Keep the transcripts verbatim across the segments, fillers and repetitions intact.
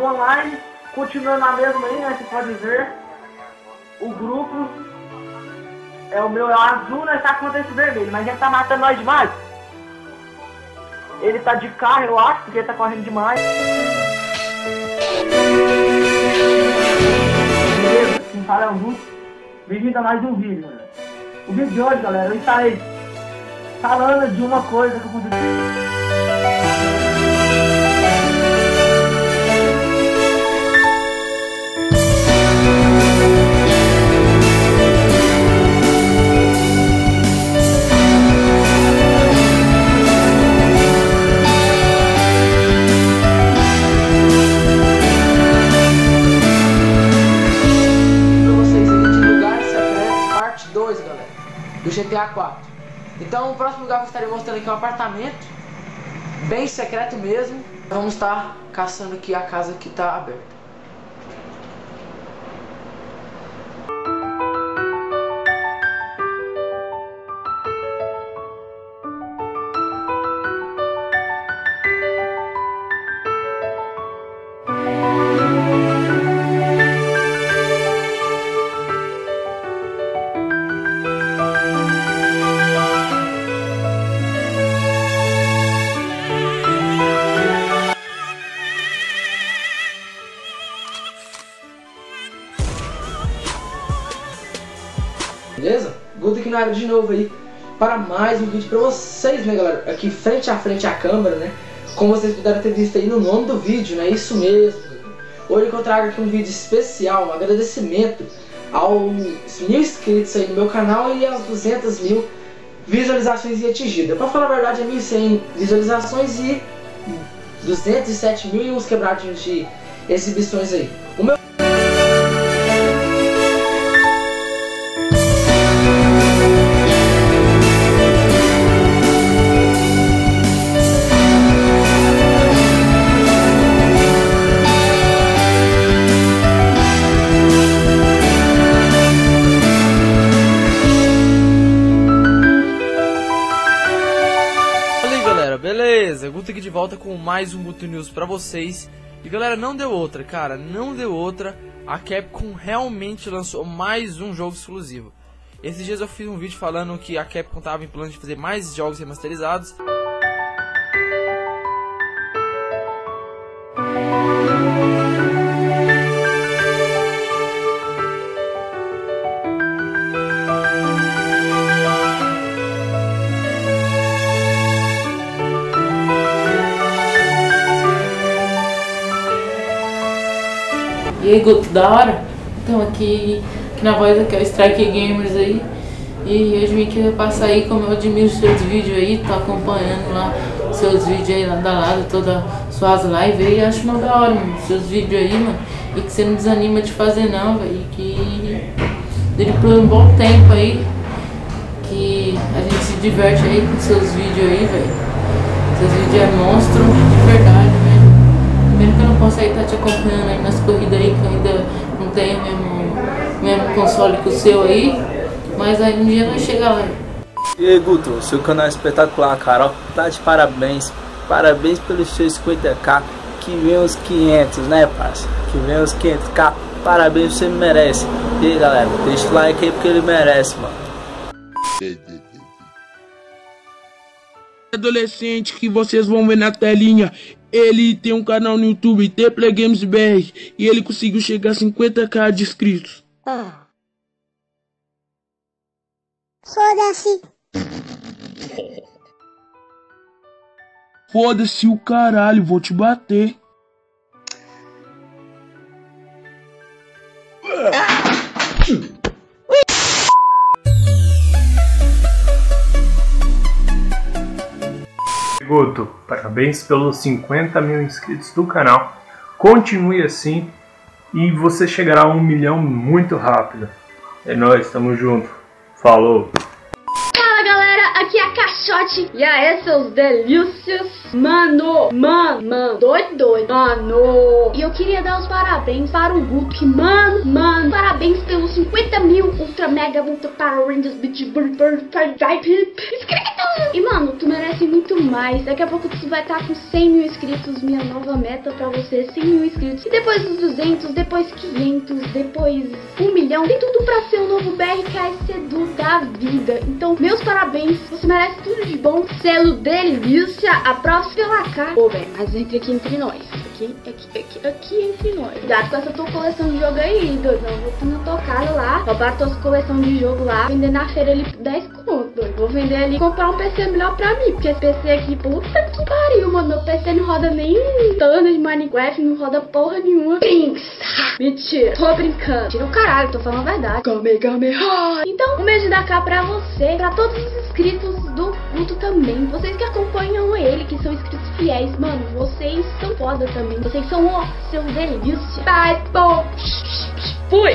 online, continua na mesma aí, né? Você pode ver. O grupo é o meu é o azul, nós tá com esse vermelho, mas ele tá matando nós demais. Ele tá de carro, eu acho, porque ele tá correndo demais. Beleza, quem fala é o Guto. Bem-vindo a mais um vídeo, galera. O vídeo de hoje, galera, eu estarei falando de uma coisa que aconteceu. Do G T A quatro. Então o próximo lugar que eu estarei mostrando aqui é um apartamento bem secreto mesmo. Vamos estar caçando aqui a casa que está aberta. Beleza? Guto aqui na área de novo aí para mais um vídeo para vocês, né, galera? Aqui frente a frente à câmera, né? Como vocês puderam ter visto aí no nome do vídeo, né? Isso mesmo. Hoje eu trago aqui um vídeo especial, um agradecimento aos mil inscritos aí no meu canal e às duzentas mil visualizações atingidas. Para falar a verdade, é mil e cem visualizações e duzentos e sete mil e uns quebradinhos de exibições aí. O meu Beleza, Guto aqui de volta com mais um Guto News pra vocês. E galera, não deu outra, cara, não deu outra. A Capcom realmente lançou mais um jogo exclusivo. Esses dias eu fiz um vídeo falando que a Capcom tava em plano de fazer mais jogos remasterizados. E aí, Guto, da hora? Então aqui, aqui na voz aqui é o Strike Gamers aí. E hoje vim aqui passar aí como eu admiro os seus vídeos aí, tô acompanhando lá os seus vídeos aí lá da lado, todas suas lives aí, acho uma da hora, mano, seus vídeos aí, mano. E que você não desanima de fazer não, velho, que dele por um bom tempo aí, que a gente se diverte aí com seus vídeos aí, velho. Seus vídeos é monstro de verdade, velho. Primeiro que eu não posso aí estar te acompanhando aí nas corridas aí, que eu ainda não tenho o mesmo, mesmo console que o seu aí, mas aí um dia vai chegar lá. E aí, Guto, seu canal é espetacular, cara, tá de parabéns, parabéns pelos seus cinquenta k, que vem os quinhentos, né, parça, que vem os quinhentos k, parabéns, você merece. E aí, galera, deixa o like aí porque ele merece, mano. Adolescente que vocês vão ver na telinha, ele tem um canal no YouTube, T Play Games B R, e ele conseguiu chegar a cinquenta k de inscritos. Ah. Foda-se. Foda-se o caralho, vou te bater. Guto, parabéns pelos cinquenta mil inscritos do canal. Continue assim e você chegará a um milhão muito rápido. É nóis, tamo junto. Falou! Fala galera, aqui é a Caixote. E aí, seus delícias. Mano, mano, mano, doido, doido, mano. E eu queria dar os parabéns para o Guto, que mano, mano, parabéns pelos cinquenta mil Ultra Mega Ultra Power Rangers Beach Burger inscritos. E mano, tu merece muito mais. Daqui a pouco tu vai estar com cem mil inscritos. Minha nova meta pra você, cem mil inscritos. E depois dos duzentos, depois quinhentos, depois um milhão. Tem tudo pra ser o novo B R K S Edu da vida. Então, meus parabéns. Você merece tudo de bom. Selo delícia. A próxima pela cá. Ô, velho, mas entre aqui entre nós. Aqui, aqui, aqui, aqui entre nós. Cuidado com essa tua coleção de jogo aí, doido. Não, vou na tua casa lá. Roubar tua coleção de jogo lá. Vender na feira ali por dez conto, doido. Vou vender ali e comprar um P C melhor pra mim. Porque esse P C aqui, puta que pariu, mano. Meu P C não roda nem um turno de Minecraft. Não roda porra nenhuma. Brinks. Mentira. Tô brincando. Tira o caralho, tô falando a verdade. Game, game, ha. Então, um beijo da cá pra você. Pra todos os inscritos do Guto também. Vocês que acompanham ele, que são inscritos fiéis. Mano, vocês são foda também. Vocês são ó, seu delícia. Bye, bom. Fui.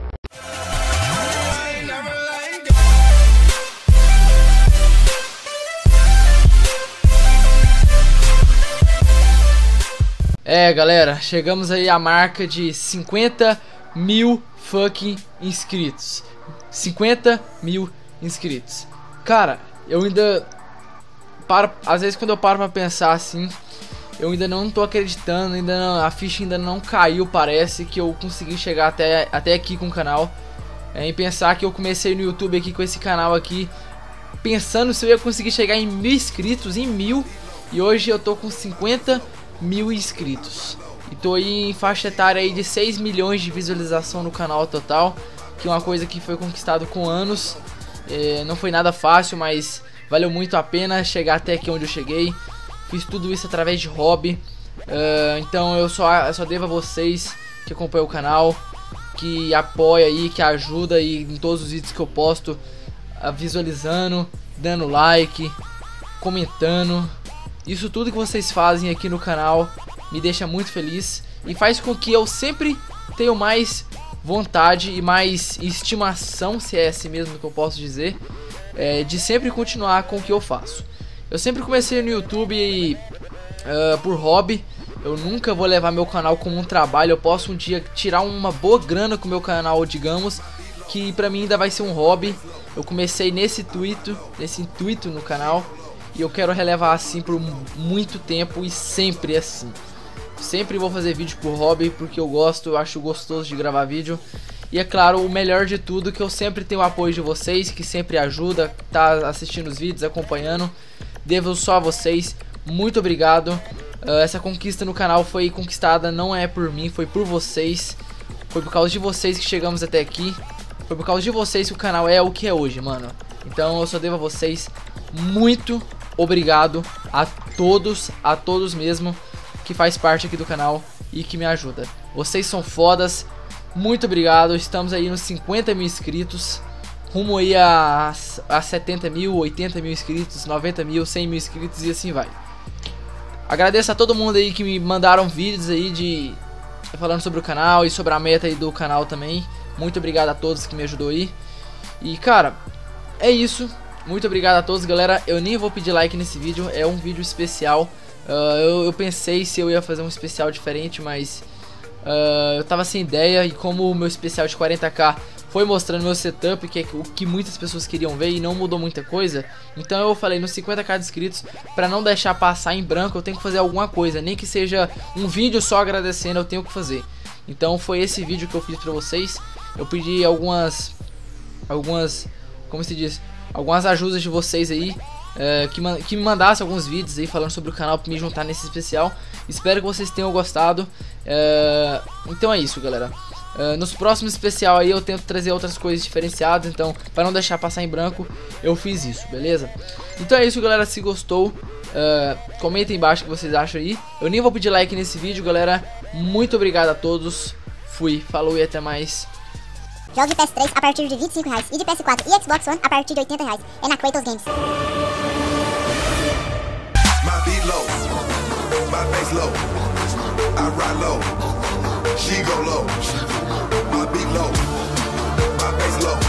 É, galera, chegamos aí à marca de cinquenta mil fucking inscritos. cinquenta mil inscritos. Cara, eu ainda paro, às vezes quando eu paro pra pensar assim, eu ainda não tô acreditando, ainda não, a ficha ainda não caiu, parece que eu consegui chegar até, até aqui com o canal. É, em pensar que eu comecei no YouTube aqui com esse canal aqui, pensando se eu ia conseguir chegar em mil inscritos, em mil, e hoje eu tô com cinquenta mil inscritos. E tô aí em faixa etária aí de seis milhões de visualização no canal total, que é uma coisa que foi conquistado com anos. É, não foi nada fácil, mas valeu muito a pena chegar até aqui onde eu cheguei. Fiz tudo isso através de hobby. Uh, então eu só, eu só devo a vocês que acompanham o canal, que apoia aí, que ajuda aí em todos os vídeos que eu posto, uh, visualizando, dando like, comentando. Isso tudo que vocês fazem aqui no canal me deixa muito feliz e faz com que eu sempre tenha mais vontade e mais estimação, se é assim mesmo que eu posso dizer, é, de sempre continuar com o que eu faço. Eu sempre comecei no YouTube e, uh, por hobby. Eu nunca vou levar meu canal como um trabalho. Eu posso um dia tirar uma boa grana com o meu canal, digamos, que pra mim ainda vai ser um hobby. Eu comecei nesse intuito, nesse intuito no canal, e eu quero relevar assim por muito tempo e sempre assim. Sempre vou fazer vídeo por hobby, porque eu gosto, eu acho gostoso de gravar vídeo. E é claro, o melhor de tudo, que eu sempre tenho o apoio de vocês, que sempre ajuda, tá assistindo os vídeos, acompanhando. Devo só a vocês, muito obrigado. uh, Essa conquista no canal foi conquistada, não é por mim, foi por vocês. Foi por causa de vocês que chegamos até aqui. Foi por causa de vocês que o canal é o que é hoje, mano. Então eu só devo a vocês muito obrigado a todos, a todos mesmo, que faz parte aqui do canal e que me ajuda. Vocês são fodas, muito obrigado. Estamos aí nos cinquenta mil inscritos, rumo aí a, a setenta mil, oitenta mil inscritos, noventa mil, cem mil inscritos e assim vai. Agradeço a todo mundo aí que me mandaram vídeos aí de falando sobre o canal e sobre a meta aí do canal também. Muito obrigado a todos que me ajudou aí. E cara, é isso. Muito obrigado a todos, galera. Eu nem vou pedir like nesse vídeo, é um vídeo especial. uh, eu, eu pensei se eu ia fazer um especial diferente, mas uh, eu tava sem ideia. E como o meu especial de quarenta k foi mostrando meu setup, que é o que muitas pessoas queriam ver e não mudou muita coisa, então eu falei, nos cinquenta k de inscritos, pra não deixar passar em branco, eu tenho que fazer alguma coisa, nem que seja um vídeo só agradecendo, eu tenho que fazer. Então foi esse vídeo que eu fiz pra vocês. Eu pedi algumas algumas, como se diz, algumas ajudas de vocês aí, é, que, que me mandassem alguns vídeos aí falando sobre o canal pra me juntar nesse especial. Espero que vocês tenham gostado. é, Então é isso, galera. Uh, nos próximos especial aí eu tento trazer outras coisas diferenciadas, então para não deixar passar em branco eu fiz isso, beleza? Então é isso, galera, se gostou, uh, comenta aí embaixo o que vocês acham aí. Eu nem vou pedir like nesse vídeo, galera. Muito obrigado a todos, fui, falou e até mais. Jogos de P S três a partir de vinte e cinco reais e de P S quatro e Xbox One a partir de oitenta reais. É na Kratos Games. My beat low, my bass low, I ride low, she go low. My beat low, my bass low.